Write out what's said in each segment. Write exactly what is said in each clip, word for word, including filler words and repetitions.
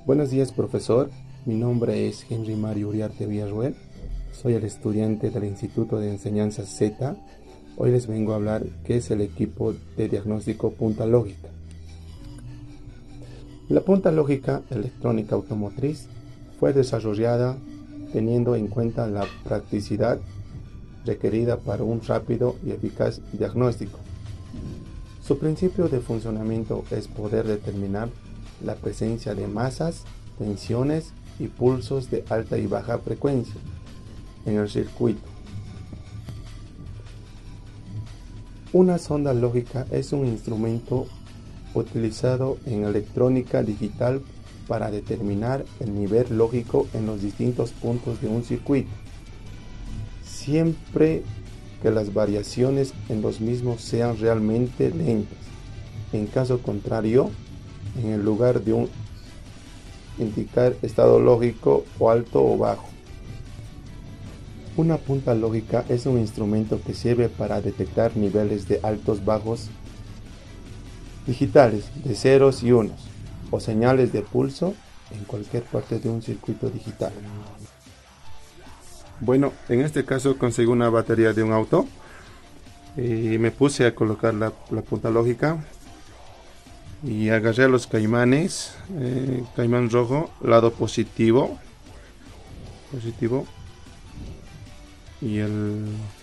Buenos días, profesor. Mi nombre es Henry Mario Uriarte Villarroel. Soy el estudiante del Instituto de Enseñanza Z. Hoy les vengo a hablar qué es el equipo de diagnóstico punta lógica. La punta lógica electrónica automotriz fue desarrollada teniendo en cuenta la practicidad requerida para un rápido y eficaz diagnóstico. Su principio de funcionamiento es poder determinar la presencia de masas, tensiones y pulsos de alta y baja frecuencia en el circuito. Una sonda lógica es un instrumento utilizado en electrónica digital para determinar el nivel lógico en los distintos puntos de un circuito, siempre que las variaciones en los mismos sean realmente lentas. En caso contrario, en el lugar de un indicar estado lógico o alto o bajo. Una punta lógica es un instrumento que sirve para detectar niveles de altos bajos digitales de ceros y unos o señales de pulso en cualquier parte de un circuito digital. Bueno, en este caso conseguí una batería de un auto y me puse a colocar la, la punta lógica y agarré los caimanes, eh, caimán rojo, lado positivo, positivo, y el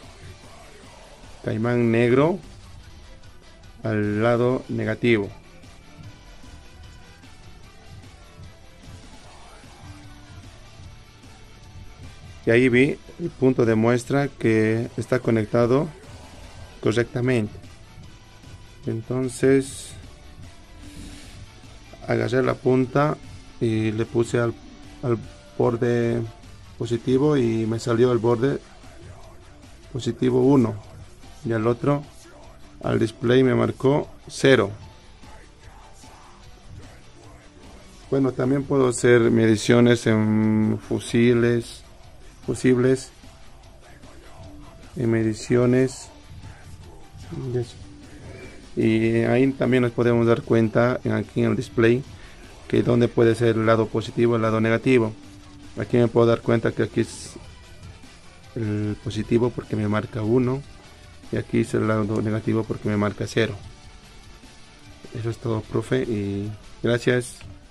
caimán negro al lado negativo. Y ahí vi el punto de muestra que está conectado correctamente. Entonces agarré la punta y le puse al, al borde positivo y me salió el borde positivo uno, y al otro al display me marcó cero. Bueno, también puedo hacer mediciones en fusibles fusibles en mediciones, y ahí también nos podemos dar cuenta aquí en el display que donde puede ser el lado positivo, el lado negativo. Aquí me puedo dar cuenta que aquí es el positivo porque me marca uno y aquí es el lado negativo porque me marca cero. Eso es todo, profe, y gracias.